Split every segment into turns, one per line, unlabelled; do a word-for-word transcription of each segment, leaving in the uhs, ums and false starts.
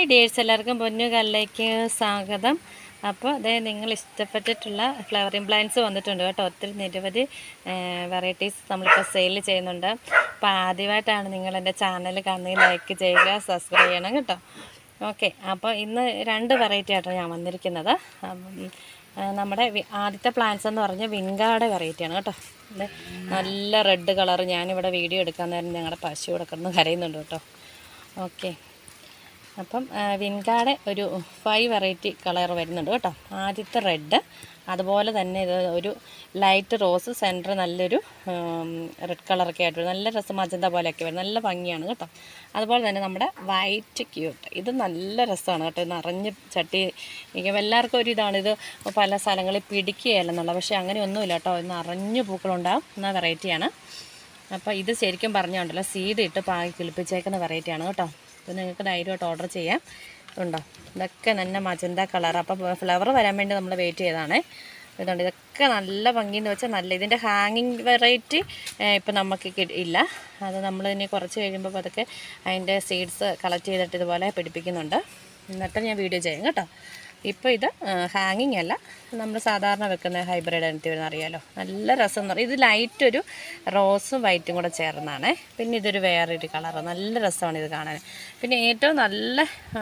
Dears, എല്ലാവർക്കും പൊന്നു കല്ലേക്ക് സ്വാഗതം. അപ്പോൾ അതേ നിങ്ങൾ ഇഷ്ടപ്പെട്ടിട്ടുള്ള ഫ്ലവറിങ് പ്ലാന്റ്സ് വന്നിട്ടുണ്ട് കേട്ടോ. ഒത്തിരി നിരവധി വെറൈറ്റീസ് നമ്മളിപ്പോൾ സെയിൽ ചെയ്യുന്നുണ്ട്. അപ്പോൾ ആദ്യമായിട്ടാണ് നിങ്ങൾ എൻ്റെ ചാനൽ കാണുന്നത്, ലൈക്ക് ചെയ്യുക, സബ്സ്ക്രൈബ് ചെയ്യണം കേട്ടോ. ഓക്കെ, അപ്പോൾ ഇന്ന് രണ്ട് വെറൈറ്റി ആയിട്ടാണ് ഞാൻ വന്നിരിക്കുന്നത്. നമ്മുടെ ആദ്യത്തെ പ്ലാന്റ്സ് എന്ന് പറഞ്ഞാൽ വിൻഗാർഡ് വെറൈറ്റിയാണ് കേട്ടോ. ഇത് നല്ല റെഡ് കളർ. ഞാനിവിടെ വീഡിയോ എടുക്കാൻ നേരം ഞങ്ങളുടെ പശു ഇവിടെ കിടന്ന് കരയുന്നുണ്ട് കേട്ടോ. ഓക്കെ, അപ്പം വിൻഗാർഡ് ഒരു ഫൈവ് വെറൈറ്റി കളർ വരുന്നുണ്ട് കേട്ടോ. ആദ്യത്തെ റെഡ്, അതുപോലെ തന്നെ ഇത് ഒരു ലൈറ്റ് റോസ്, സെൻറ്റർ നല്ലൊരു റെഡ് കളറൊക്കെ ആയിട്ട് നല്ല രസം, മജന്ത പോലെയൊക്കെ വരും, നല്ല ഭംഗിയാണ് കേട്ടോ. അതുപോലെ തന്നെ നമ്മുടെ വൈറ്റ് ക്യൂട്ട്, ഇത് നല്ല രസമാണ് കേട്ടോ. നിറഞ്ഞ് ചട്ടി നിൽക്കുമ്പോൾ എല്ലാവർക്കും ഒരു ഇതാണ്, ഇത് പല സ്ഥലങ്ങളിൽ പിടിക്കുകയല്ലെന്നുള്ള, പക്ഷേ അങ്ങനെയൊന്നുമില്ല കേട്ടോ. നിറഞ്ഞ് പൂക്കളുണ്ടാകും എന്ന വെറൈറ്റിയാണ്. അപ്പോൾ ഇത് ശരിക്കും പറഞ്ഞുകൊണ്ടല്ലോ സീഡ് ഇട്ട് പാകി കിളിപ്പിച്ചേക്കുന്ന വെറൈറ്റിയാണ് കേട്ടോ. അപ്പോൾ നിങ്ങൾക്ക് ധൈര്യമായിട്ട് ഓർഡർ ചെയ്യാം. ഉണ്ടോ, ഇതൊക്കെ നല്ല മജന്ത കളർ. അപ്പോൾ ഫ്ലവർ വരാൻ വേണ്ടി നമ്മൾ വെയിറ്റ് ചെയ്തതാണേ. ഇതുകൊണ്ട് ഇതൊക്കെ നല്ല ഭംഗിയെന്ന് വെച്ചാൽ നല്ല, ഇതിൻ്റെ ഹാങ്ങിങ് വെറൈറ്റി ഇപ്പം നമുക്ക് ഇല്ല. അത് നമ്മൾ ഇനി കുറച്ച് കഴിയുമ്പോൾ അതൊക്കെ അതിൻ്റെ സീഡ്സ് കളക്ട് ചെയ്തിട്ട് ഇതുപോലെ പിടിപ്പിക്കുന്നുണ്ട്. എന്നിട്ട് ഞാൻ വീഡിയോ ചെയ്യും കേട്ടോ. ഇപ്പോൾ ഇത് ഹാങ്ങിങ് അല്ല, നമ്മൾ സാധാരണ വെക്കുന്ന ഹൈബ്രിഡ് എനിക്ക് വരുന്ന അറിയാമല്ലോ. നല്ല രസം എന്ന് പറയും. ഇത് ലൈറ്റ് ഒരു റോസും വൈറ്റും കൂടെ ചേർന്നാണ്. പിന്നെ ഇതൊരു വേറൊരു കളറ്, നല്ല രസമാണ് ഇത് കാണാൻ. പിന്നെ ഏറ്റവും നല്ല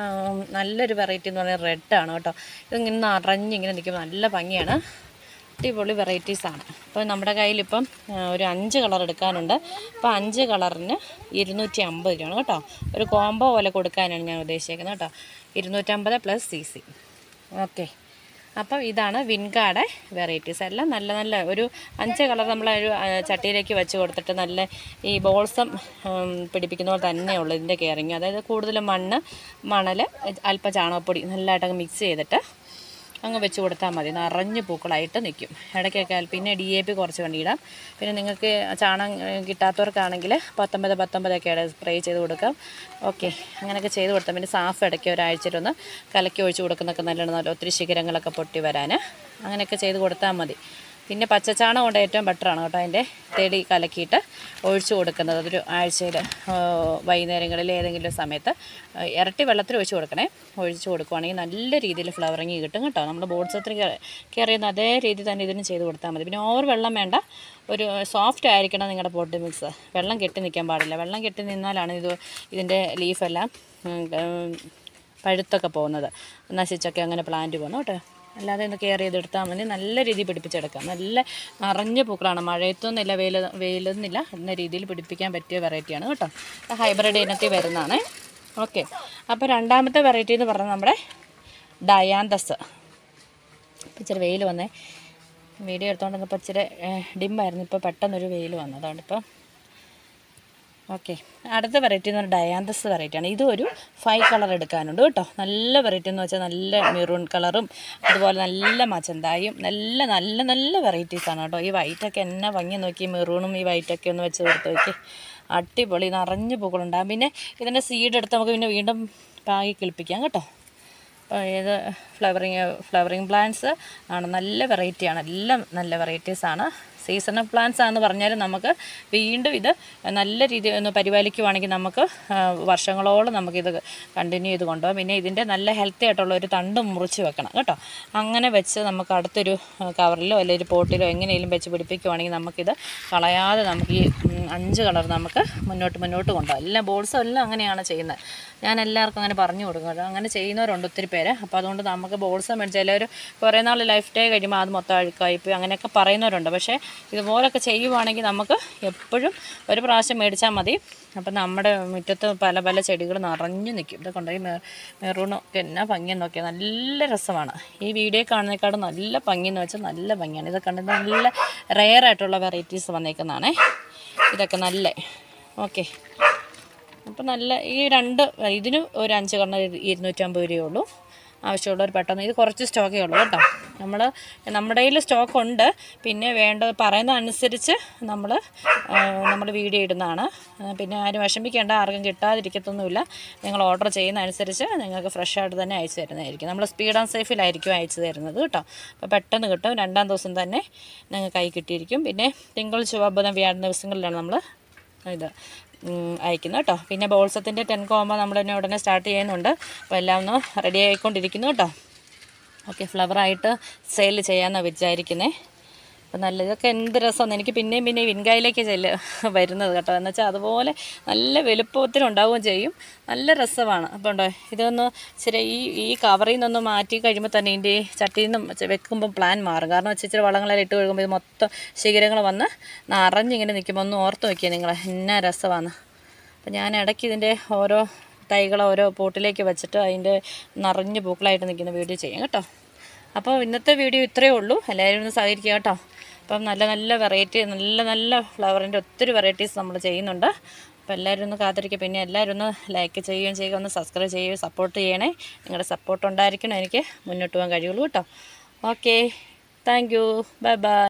നല്ലൊരു വെറൈറ്റി എന്ന് പറയുന്നത് റെഡാണ് കേട്ടോ. ഇതിങ്ങനെ നിറഞ്ഞിങ്ങനെ നിൽക്കുമ്പോൾ നല്ല ഭംഗിയാണ്. അടിപൊളി വെറൈറ്റീസാണ്. അപ്പോൾ നമ്മുടെ കയ്യിലിപ്പം ഒരു അഞ്ച് കളർ എടുക്കാനുണ്ട്. അപ്പോൾ അഞ്ച് കളറിന് ഇരുന്നൂറ്റി അമ്പത് രൂപയാണ് കേട്ടോ. ഒരു കോംബോ പോലെ കൊടുക്കാനാണ് ഞാൻ ഉദ്ദേശിക്കുന്നത് കേട്ടോ. ഇരുന്നൂറ്റമ്പത് പ്ലസ് സി സി. ഓക്കെ, അപ്പം ഇതാണ് വിൻഗാർഡ് വെറൈറ്റീസ്. എല്ലാം നല്ല നല്ല ഒരു അഞ്ച് കളർ നമ്മളൊരു ചട്ടിയിലേക്ക് വെച്ച് കൊടുത്തിട്ട് നല്ല ഈ ബോൾസം പിടിപ്പിക്കുന്ന പോലെ തന്നെയുള്ളൂ ഇതിൻ്റെ കെയറിങ്. അതായത് കൂടുതലും മണ്ണ്, മണൽ, അല്പം ചാണകപ്പൊടി നല്ലതായിട്ടങ്ങ് മിക്സ് ചെയ്തിട്ട് അങ്ങ് വെച്ച് കൊടുത്താൽ മതി. നിറഞ്ഞ് പൂക്കളായിട്ട് നിൽക്കും. ഇടയ്ക്കൊക്കെ പിന്നെ ഡി എ പി കുറച്ച് കണ്ടിടാം. പിന്നെ നിങ്ങൾക്ക് ചാണകം കിട്ടാത്തവർക്കാണെങ്കിൽ പത്തൊമ്പത് പത്തൊമ്പതൊക്കെ സ്പ്രേ ചെയ്ത് കൊടുക്കാം. ഓക്കെ, അങ്ങനെയൊക്കെ ചെയ്ത് കൊടുത്താൽ പിന്നെ സാഫ് ഇടയ്ക്ക് ഒരാഴ്ചയിലൊന്ന് കലക്കി ഒഴിച്ച് കൊടുക്കുന്നതൊക്കെ നല്ലതാണ്. ഒത്തിരി ശിഖരങ്ങളൊക്കെ പൊട്ടി വരാൻ അങ്ങനെയൊക്കെ ചെയ്ത് കൊടുത്താൽ മതി. പിന്നെ പച്ചച്ചാണം കൊണ്ട് ഏറ്റവും ബെറ്ററാണ് കേട്ടോ. അതിൻ്റെ തെടി കലക്കിയിട്ട് ഒഴിച്ചു കൊടുക്കുന്നത് അതൊരു ആഴ്ചയിൽ വൈകുന്നേരങ്ങളിൽ ഏതെങ്കിലും സമയത്ത് ഇരട്ടി വെള്ളത്തിൽ ഒഴിച്ച് കൊടുക്കണേ. ഒഴിച്ച് കൊടുക്കുവാണെങ്കിൽ നല്ല രീതിയിൽ ഫ്ലവറിങ് കിട്ടും കേട്ടോ. നമ്മൾ ബോട്ട്സത്തിന് കെയർ ചെയ്യുന്ന അതേ രീതി തന്നെ ഇതിന് ചെയ്ത് കൊടുത്താൽ മതി. പിന്നെ ഓവർ വെള്ളം വേണ്ട, ഒരു സോഫ്റ്റ് ആയിരിക്കണം നിങ്ങളുടെ പോട്ട് മിക്സ്. വെള്ളം കെട്ടി നിൽക്കാൻ പാടില്ല. വെള്ളം കെട്ടി നിന്നാലാണ് ഇത് ഇതിൻ്റെ ലീഫെല്ലാം പഴുത്തൊക്കെ പോകുന്നത്, നശിച്ചൊക്കെ അങ്ങനെ പ്ലാന്റ് പോകുന്നു കേട്ടോ. അല്ലാതെ ഒന്ന് കെയർ ചെയ്തെടുത്താൽ മതി. നല്ല രീതിയിൽ പിടിപ്പിച്ചെടുക്കാം. നല്ല നിറഞ്ഞ പൂക്കളാണ്. മഴയത്തൊന്നുമില്ല, വെയിൽ വെയിലൊന്നുമില്ല എന്ന രീതിയിൽ പിടിപ്പിക്കാൻ പറ്റിയ വെറൈറ്റിയാണ് കേട്ടോ. ഹൈബ്രിഡ് ഇനത്തിൽ വരുന്നതാണ്. ഓക്കെ, അപ്പോൾ രണ്ടാമത്തെ വെറൈറ്റി എന്ന് പറഞ്ഞാൽ നമ്മുടെ ഡയാന്തസ്. ഇപ്പോൾ ഇച്ചിരി വെയിൽ വന്നേ, വീഡിയോ എടുത്തുകൊണ്ടിരുന്നപ്പോൾ ഇച്ചിരി ഡിമ്മായിരുന്നു. ഇപ്പോൾ പെട്ടെന്നൊരു വെയിൽ വന്നു, അതുകൊണ്ടിപ്പോൾ ഓക്കെ. അടുത്ത വെറൈറ്റി എന്ന് പറഞ്ഞാൽ ഡയാന്തസ് വെറൈറ്റിയാണ്. ഇതും ഒരു ഫൈവ് കളർ എടുക്കാനുണ്ട് കേട്ടോ. നല്ല വെറൈറ്റി എന്ന് വെച്ചാൽ നല്ല മെറൂൺ കളറും അതുപോലെ നല്ല മച്ചന്തായും നല്ല നല്ല നല്ല വെറൈറ്റീസാണ് കേട്ടോ. ഈ വൈറ്റൊക്കെ എന്നാ ഭംഗി നോക്കി, മെറൂണും ഈ വൈറ്റൊക്കെ ഒന്ന് വെച്ച് കൊടുത്ത് നോക്കി, അടിപൊളി നിറഞ്ഞ് പൂക്കളുണ്ടാകും. പിന്നെ ഇതിൻ്റെ സീഡ് എടുത്ത് നമുക്ക് പിന്നെ വീണ്ടും പാകി കിളിപ്പിക്കാം കേട്ടോ. അപ്പോൾ ഇത് ഫ്ലവറിങ് ഫ്ലവറിങ് പ്ലാന്റ്സ് ആണ്. നല്ല വെറൈറ്റിയാണ്, എല്ലാം നല്ല വെറൈറ്റീസാണ്. സീസണൽ പ്ലാന്റ്സ് ആണെന്ന് പറഞ്ഞാലും നമുക്ക് വീണ്ടും ഇത് നല്ല രീതിയിൽ ഒന്ന് പരിപാലിക്കുവാണെങ്കിൽ നമുക്ക് വർഷങ്ങളോളം നമുക്കിത് കണ്ടിന്യൂ ചെയ്ത് കൊണ്ടുപോകാം. പിന്നെ ഇതിൻ്റെ നല്ല ഹെൽത്തി ആയിട്ടുള്ള ഒരു തണ്ട് മുറിച്ച് വെക്കണം കേട്ടോ. അങ്ങനെ വെച്ച് നമുക്ക് അടുത്തൊരു കവറിലോ അല്ലെങ്കിൽ ഒരു പോട്ടിലോ എങ്ങനെയെങ്കിലും വെച്ച് പിടിപ്പിക്കുവാണെങ്കിൽ നമുക്കിത് കളയാതെ നമുക്ക് ഈ അഞ്ച് കളർ നമുക്ക് മുന്നോട്ട് മുന്നോട്ട് കൊണ്ടുപോകാം. എല്ലാം ബോൾസും എല്ലാം അങ്ങനെയാണ് ചെയ്യുന്നത്. ഞാൻ എല്ലാവർക്കും അങ്ങനെ പറഞ്ഞു കൊടുക്കും. അങ്ങനെ ചെയ്യുന്നവരുണ്ട് ഒത്തിരി പേര്. അപ്പോൾ അതുകൊണ്ട് നമുക്ക് ബോൾസ് മേടിച്ച് എല്ലാവരും കുറേ നാൾ ലൈഫ് ഡേ കഴിയുമ്പോൾ അത് മൊത്തം അഴുക്കായിപ്പോയി അങ്ങനെയൊക്കെ പറയുന്നവരുണ്ട്. പക്ഷേ ഇതുപോലൊക്കെ ചെയ്യുവാണെങ്കിൽ നമുക്ക് എപ്പോഴും ഒരു പ്രാവശ്യം മേടിച്ചാൽ മതി. അപ്പം നമ്മുടെ മുറ്റത്ത് പല പല ചെടികൾ നിറഞ്ഞു നിൽക്കും. ഇതൊക്കെ കൊണ്ടുപോയി മെ മെറൂണൊക്കെ എന്നാ ഭംഗിയെന്ന് നോക്കിയാൽ നല്ല രസമാണ്. ഈ വീഡിയോ കാണുന്നതിനേക്കാളും നല്ല ഭംഗിയെന്ന് വെച്ചാൽ നല്ല ഭംഗിയാണ്. ഇതൊക്കെ കണ്ട് നല്ല റെയറായിട്ടുള്ള വെറൈറ്റീസ് വന്നേക്കുന്നതാണ് ഇതൊക്കെ നല്ല. ഓക്കെ, അപ്പോൾ നല്ല ഈ രണ്ട് ഇതിന് ഒരു അഞ്ച് കണ്ണ് ഇരുന്നൂറ്റമ്പത് രൂപയേ ഉള്ളൂ. ആവശ്യമുള്ളവർ പെട്ടെന്ന്, ഇത് കുറച്ച് സ്റ്റോക്കേ ഉള്ളൂ കേട്ടോ. നമ്മൾ നമ്മുടെ കയ്യിൽ സ്റ്റോക്ക് ഉണ്ട്. പിന്നെ വേണ്ട പറയുന്ന അനുസരിച്ച് നമ്മൾ നമ്മൾ വീഡിയോ ഇടുന്നതാണ്. പിന്നെ ആരും വിഷമിക്കേണ്ട, ആർക്കും കിട്ടാതിരിക്കത്തൊന്നുമില്ല. നിങ്ങൾ ഓർഡർ ചെയ്യുന്ന അനുസരിച്ച് നിങ്ങൾക്ക് ഫ്രഷ് ആയിട്ട് തന്നെ അയച്ചു തരുന്നതായിരിക്കും. നമ്മൾ സ്പീഡ് ആൻഡ് സേഫിലായിരിക്കും അയച്ചു തരുന്നത് കേട്ടോ. അപ്പോൾ പെട്ടെന്ന് കിട്ടും. രണ്ടാം ദിവസം തന്നെ നിങ്ങൾക്ക് കൈ കിട്ടിയിരിക്കും. പിന്നെ തിങ്കൾ ചൊവ്വ ബുധൻ വ്യാഴം ദിവസങ്ങളിലാണ് നമ്മൾ ഇത് അയക്കുന്നു കേട്ടോ. പിന്നെ ബോൾസത്തിൻ്റെ ടെൻ കോമ്പോ നമ്മൾ തന്നെ ഉടനെ സ്റ്റാർട്ട് ചെയ്യുന്നുണ്ട്. അപ്പോൾ എല്ലാം ഒന്ന് റെഡി ആയിക്കൊണ്ടിരിക്കുന്നു കേട്ടോ. ഓക്കെ, ഫ്ലവറായിട്ട് സെയിൽ ചെയ്യാമെന്നാണ് വിചാരിക്കുന്നത്. അപ്പോൾ നല്ല ഇതൊക്കെ എന്ത് രസമാണ്. എനിക്ക് പിന്നെയും പിന്നെയും വിൻകായിലേക്ക് ചെല്ല് വരുന്നത് കേട്ടോ. എന്ന് വെച്ചാൽ അതുപോലെ നല്ല വലുപ്പത്തിലുണ്ടാവുകയും ചെയ്യും, നല്ല രസമാണ്. അപ്പോൾ ഉണ്ടോ, ഇതൊന്ന് ഇച്ചിരി ഈ ഈ കവറിൽ നിന്നൊന്ന് മാറ്റി കഴിയുമ്പോൾ തന്നെ ഇതിൻ്റെ ഈ ചട്ടിയിൽ നിന്ന് വെക്കുമ്പോൾ പ്ലാൻ മാറും. കാരണം വെച്ചാൽ ഇച്ചിരി വളങ്ങളെല്ലാം ഇട്ട് കഴിയുമ്പോൾ ഇത് മൊത്തം ശിഖരങ്ങൾ വന്ന് നിറഞ്ഞിങ്ങനെ നിൽക്കുമ്പോൾ ഒന്ന് ഓർത്ത് നോക്കിയാൽ നിങ്ങൾ എന്നാ രസമാണ്. അപ്പോൾ ഞാൻ ഇടയ്ക്ക് ഇതിൻ്റെ ഓരോ തൈകൾ ഓരോ പോട്ടിലേക്ക് വെച്ചിട്ട് അതിൻ്റെ നിറഞ്ഞ് പൂക്കളായിട്ട് നിൽക്കുന്ന വീഡിയോ ചെയ്യാം കേട്ടോ. അപ്പോൾ ഇന്നത്തെ വീഡിയോ ഇത്രയേ ഉള്ളൂ. എല്ലാവരും ഒന്ന് സഹകരിക്കുക കേട്ടോ. അപ്പം നല്ല നല്ല വെറൈറ്റി നല്ല നല്ല ഫ്ലവറിൻ്റെ ഒത്തിരി വെറൈറ്റീസ് നമ്മൾ ചെയ്യുന്നുണ്ട്. അപ്പോൾ എല്ലാവരും ഒന്ന് കാത്തിരിക്കുക. പിന്നെ എല്ലാവരും ഒന്ന് ലൈക്ക് ചെയ്യുകയും ചെയ്യുക, ഒന്ന് സബ്സ്ക്രൈബ് ചെയ്യുകയും സപ്പോർട്ട് ചെയ്യണേ. നിങ്ങളുടെ സപ്പോർട്ട് ഉണ്ടായിരിക്കണം എനിക്ക് മുന്നോട്ട് പോകാൻ കഴിയുള്ളൂ കേട്ടോ. Okay, thank you, bye by.